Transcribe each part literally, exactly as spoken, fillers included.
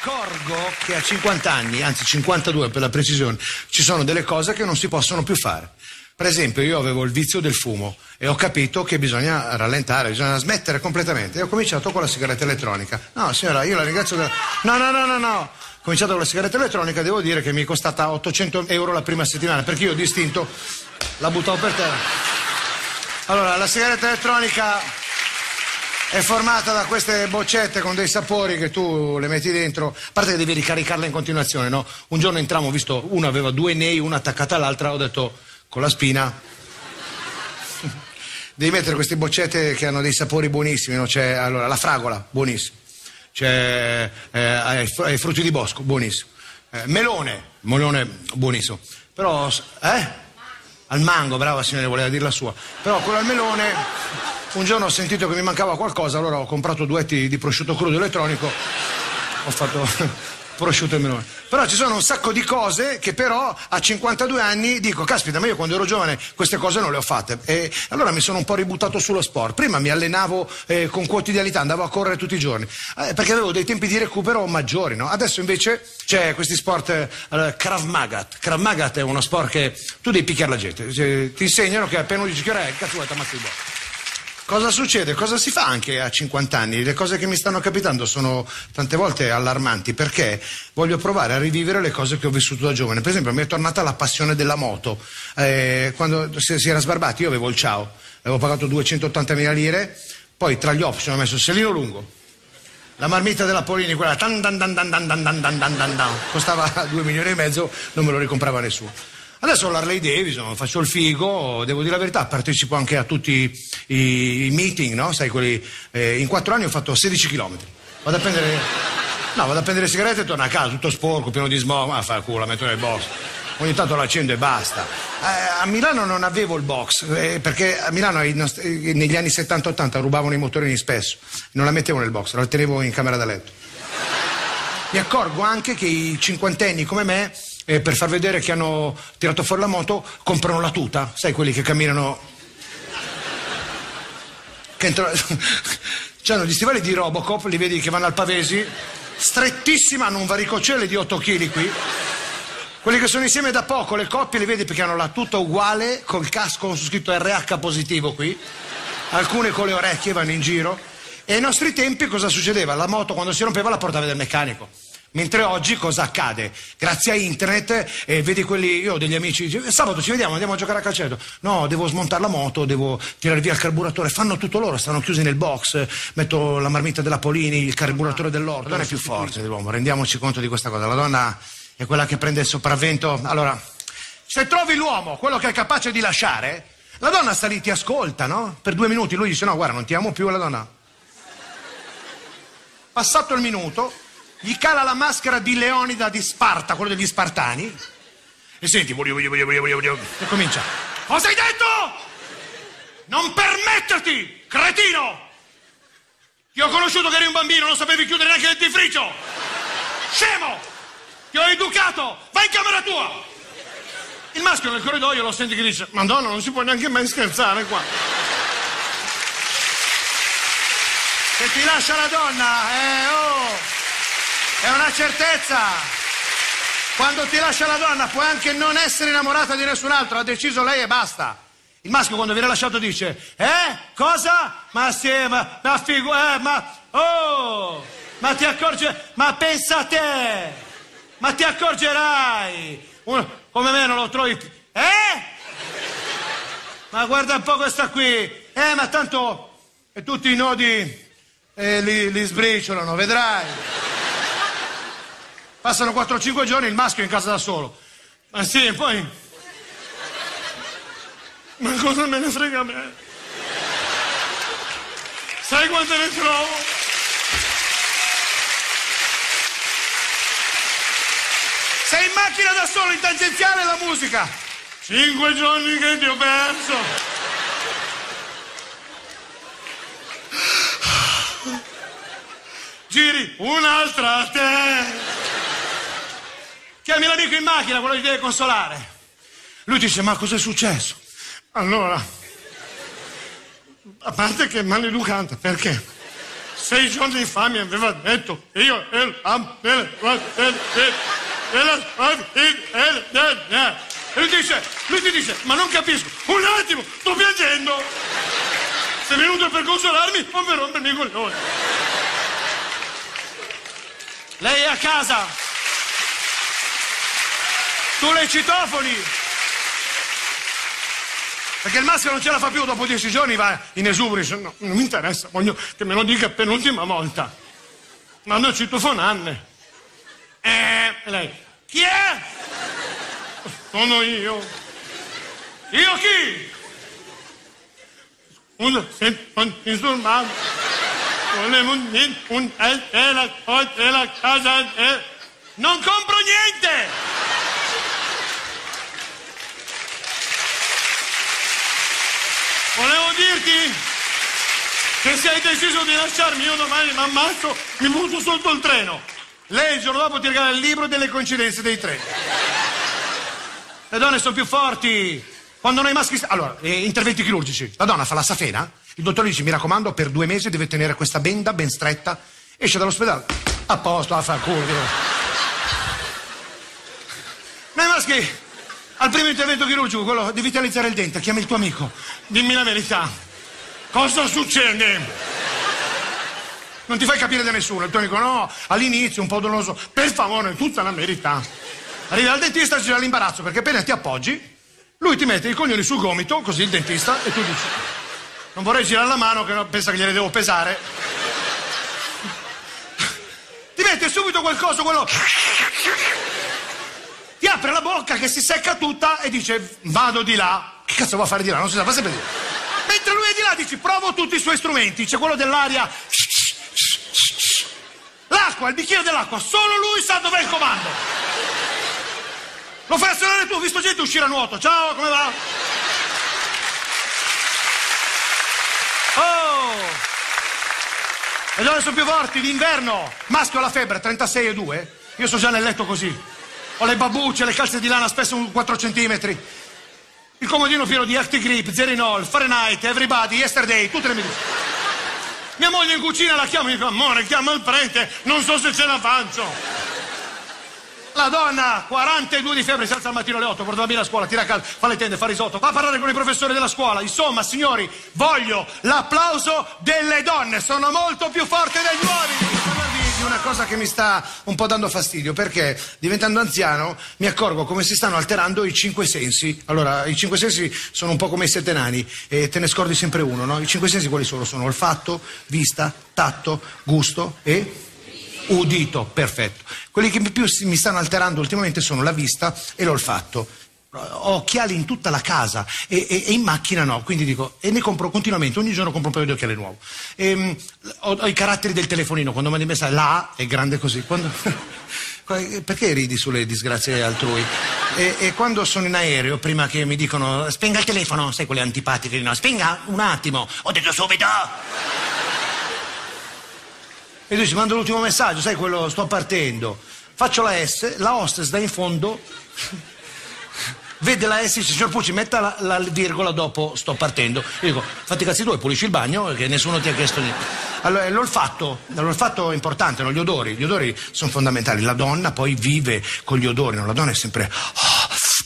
accorgo che a cinquanta anni, anzi cinquantadue per la precisione, ci sono delle cose che non si possono più fare. Per esempio, io avevo il vizio del fumo e ho capito che bisogna rallentare, bisogna smettere completamente. E ho cominciato con la sigaretta elettronica. No, signora, io la ringrazio. Da... No, no, no, no, no. Ho cominciato con la sigaretta elettronica, devo dire che mi è costata ottocento euro la prima settimana, perché io distinto la buttavo per terra. Allora, la sigaretta elettronica è formata da queste boccette con dei sapori che tu le metti dentro, a parte che devi ricaricarla in continuazione, no? Un giorno entrammo, ho visto, uno aveva due nei, una attaccata all'altra, ho detto, con la spina, devi mettere queste boccette che hanno dei sapori buonissimi, no? C'è, allora, la fragola, buonissimo, c'è eh, i frutti di bosco, buonissimo, eh, melone, melone, buonissimo, però, eh? Al mango, brava signora, voleva dire la sua, però quello al melone, un giorno ho sentito che mi mancava qualcosa, allora ho comprato due etti di prosciutto crudo elettronico, ho fatto prosciutto e melone. Però ci sono un sacco di cose che però a cinquantadue anni dico, caspita, ma io quando ero giovane queste cose non le ho fatte, e allora mi sono un po' ributtato sullo sport. Prima mi allenavo eh, con quotidianità, andavo a correre tutti i giorni, eh, perché avevo dei tempi di recupero maggiori, no? Adesso invece c'è questi sport, eh, Krav Maga. Krav Maga è uno sport che tu devi picchiare la gente, cioè, ti insegnano che appena dici che è, cazzo vuoi, t'ammazzi il boss. Cosa succede? Cosa si fa anche a cinquanta anni? Le cose che mi stanno capitando sono tante volte allarmanti, perché voglio provare a rivivere le cose che ho vissuto da giovane. Per esempio mi è tornata la passione della moto. Eh, quando si, si era sbarbati io avevo il Ciao, avevo pagato duecentottantamila lire, poi tra gli option ho messo il sellino lungo, la marmitta della Polini, quella tan dan dan dan dan dan dan dan dan dan dan, costava due milioni e mezzo, non me lo ricomprava nessuno. Adesso ho l'Harley Davidson, faccio il figo, devo dire la verità, partecipo anche a tutti i, i meeting, no? Sai, quelli, eh, in quattro anni ho fatto sedici chilometri. Vado a prendere, no, vado a prendere le sigarette e torno a casa, tutto sporco, pieno di smog, ma fa il culo, la metto nel box. Ogni tanto la accendo e basta. Eh, a Milano non avevo il box, eh, perché a Milano nostri, negli anni settanta ottanta rubavano i motorini spesso, non la mettevo nel box, la tenevo in camera da letto. Mi accorgo anche che i cinquantenni come me, eh, per far vedere che hanno tirato fuori la moto, comprano la tuta, sai, quelli che camminano, che entrano... C'hanno gli stivali di Robocop, li vedi che vanno al Pavesi, strettissima, hanno un varicocele di otto chili qui. Quelli che sono insieme da poco, le coppie, li vedi perché hanno la tuta uguale, col casco con su scritto erre acca positivo qui, alcune con le orecchie vanno in giro. E ai nostri tempi cosa succedeva? La moto quando si rompeva la portavi dal meccanico. Mentre oggi cosa accade? Grazie a internet, eh, vedi quelli, io ho degli amici, dice, sabato ci vediamo, andiamo a giocare a calcetto. No, devo smontare la moto, devo tirare via il carburatore, fanno tutto loro, stanno chiusi nel box, metto la marmitta della Polini, il carburatore dell'orto. La donna è più forte dell'uomo, rendiamoci conto di questa cosa, la donna è quella che prende il sopravvento. Allora, se trovi l'uomo, quello che è capace di lasciare, la donna sta lì, ti ascolta, no? Per due minuti lui dice no, guarda, non ti amo più, e la donna... Passato il minuto, gli cala la maschera di Leonida di Sparta, quello degli Spartani, e senti, e comincia. Cosa hai detto? Non permetterti, cretino! Ti ho conosciuto che eri un bambino, non sapevi chiudere neanche il dentifricio! Scemo! Ti ho educato! Vai in camera tua! Il maschio nel corridoio lo senti che dice, Madonna, non si può neanche mai scherzare qua. Se ti lascia la donna, eh, oh, è una certezza. Quando ti lascia la donna puoi anche non essere innamorata di nessun altro, ha deciso lei e basta. Il maschio quando viene lasciato dice, eh, cosa? Ma sì, ma, ma figu, eh, ma, oh, ma ti accorge, ma pensa a te, ma ti accorgerai. Uno, come me non lo trovi, eh? Ma guarda un po' questa qui, eh, ma tanto, e tutti i nodi... E li, li sbriciolano, vedrai. Passano quattro o cinque giorni, il maschio è in casa da solo. Ma sì, poi... Ma cosa me ne frega a me? Sai quante ne trovo? Sei in macchina da solo, in tangenziale la musica. Cinque giorni che ti ho perso. Giri un'altra a te. Chiami l'amico in macchina, quello che ti deve consolare. Lui ti dice, ma cos'è successo? Allora, a parte che è maleducante, perché sei giorni fa mi aveva detto che io ero e lui dice, lui ti dice, ma non capisco, un attimo, sto piangendo. Sei venuto per consolarmi o per rompermi i coglioni? Lei è a casa. Tu le citofoni. Perché il maschio non ce la fa più, dopo dieci giorni va in esubero, dice, no, non mi interessa, voglio che me lo dica per l'ultima volta. Mando citofonanne. Eh, lei, chi è? Sono io. Io chi? Scusa, se non ti disturbato. Volevo dire un e la cosa della casa e... Non compro niente! Volevo dirti che se hai deciso di lasciarmi io domani mi ammazzo, mi butto sotto il treno. Lei il giorno dopo ti regala il libro delle coincidenze dei treni. Le donne sono più forti. Quando noi maschi... Allora, eh, interventi chirurgici. La donna fa la safena, il dottore dice, mi raccomando, per due mesi deve tenere questa benda ben stretta. Esce dall'ospedale. A posto, a far culo. Noi maschi, al primo intervento chirurgico, quello di vitalizzare il dente, chiami il tuo amico. Dimmi la verità. Cosa succede? Non ti fai capire da nessuno. Il tuo amico, no, all'inizio un po' doloroso. Per favore, tutta la verità. Arrivi al dentista e c'è l'imbarazzo, perché appena ti appoggi, lui ti mette i coglioni sul gomito, così il dentista, e tu dici, non vorrei girare la mano, che pensa che gliele devo pesare. Ti mette subito qualcosa, quello... Ti apre la bocca che si secca tutta e dice, vado di là. Che cazzo vuoi fare di là? Non si sa, fa sempre dire. Mentre lui è di là, dici, provo tutti i suoi strumenti. C'è quello dell'aria. L'acqua, il bicchiere dell'acqua, solo lui sa dov'è il comando. Lo fai azionare tu, ho visto gente uscire a nuoto. Ciao, come va? Oh! Le donne sono più forti d'inverno. Maschio alla febbre, trentasei e due. Io sto già nel letto così. Ho le babbucce, le calze di lana spesso un quattro centimetri. Il comodino pieno di Actigrip, Zerinol, Fahrenheit, Everybody, Yesterday, tutte le medicine. Mia moglie in cucina la chiama e mi fa, amore, chiama il prete, non so se ce la faccio. La donna, quarantadue di febbre, si alza al mattino alle otto, porta la bambina a scuola, tira a casa, fa le tende, fa risotto, va a parlare con i professori della scuola. Insomma, signori, voglio l'applauso delle donne, sono molto più forti degli uomini. Di una cosa che mi sta un po' dando fastidio, perché diventando anziano mi accorgo come si stanno alterando i cinque sensi. Allora, i cinque sensi sono un po' come i sette nani e te ne scordi sempre uno, no? I cinque sensi quali sono? Sono olfatto, vista, tatto, gusto e... udito, perfetto. Quelli che più mi stanno alterando ultimamente sono la vista e l'olfatto. Ho occhiali in tutta la casa e, e, e in macchina no, quindi dico, e ne compro continuamente, ogni giorno compro un paio di occhiali nuovo. E, ho, ho i caratteri del telefonino, quando mandi messaggio, la A è grande così. Quando... Perché ridi sulle disgrazie altrui? E, e quando sono in aereo, prima che mi dicono, spenga il telefono, sai quelle antipatiche, no, spenga un attimo, ho detto subito. E lui ci manda l'ultimo messaggio, sai quello, sto partendo. Faccio la S, la hostess da in fondo vede la S e dice, signor Pucci, metta la, la virgola dopo sto partendo. Io dico, fatti i cazzi tuoi, pulisci il bagno, perché nessuno ti ha chiesto niente. Allora, l'olfatto, l'olfatto è importante, no? Gli odori, gli odori sono fondamentali. La donna poi vive con gli odori, no? La donna è sempre... Oh,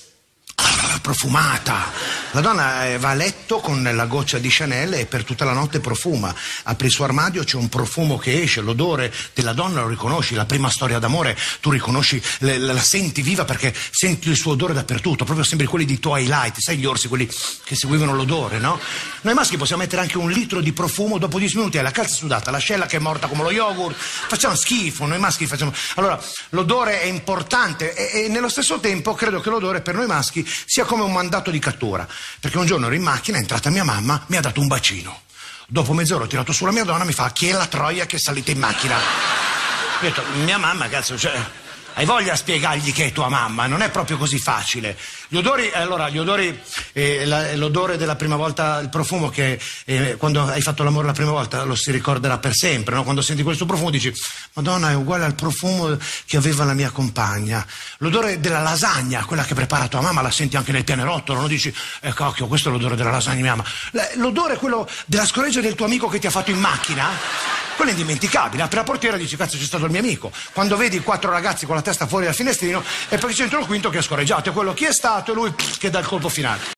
profumata. La donna va a letto con la goccia di Chanel e per tutta la notte profuma. Apri il suo armadio, c'è un profumo che esce, l'odore della donna lo riconosci, la prima storia d'amore tu riconosci, le, la senti viva perché senti il suo odore dappertutto, proprio sembri quelli di Twilight, sai gli orsi, quelli che seguivano l'odore, no? Noi maschi possiamo mettere anche un litro di profumo, dopo dieci minuti hai la calza sudata, l'ascella che è morta come lo yogurt, facciamo schifo, noi maschi facciamo... Allora, l'odore è importante e, e nello stesso tempo credo che l'odore per noi maschi sia come un mandato di cattura, perché un giorno ero in macchina, è entrata mia mamma, mi ha dato un bacino. Dopo mezz'ora ho tirato su la mia donna, mi fa, chi è la troia che è salita in macchina? Ho detto, mia mamma, cazzo, cioè, hai voglia a spiegargli che è tua mamma, non è proprio così facile. Gli odori, allora, gli odori, eh, la, l'odore della prima volta, il profumo che eh, quando hai fatto l'amore la prima volta lo si ricorderà per sempre, no? Quando senti questo profumo dici, Madonna, è uguale al profumo che aveva la mia compagna. L'odore della lasagna, quella che prepara tua mamma, la senti anche nel pianerottolo, non dici, eh cocchio, questo è l'odore della lasagna di mia mamma. L'odore, quello della scoreggia del tuo amico che ti ha fatto in macchina, quello è indimenticabile. Apri la portiera e dici cazzo c'è stato il mio amico. Quando vedi quattro ragazzi con la testa fuori dal finestrino è perché c'è il quinto che ha scorreggiato, e quello chi è stato e lui pff, che dà il colpo finale.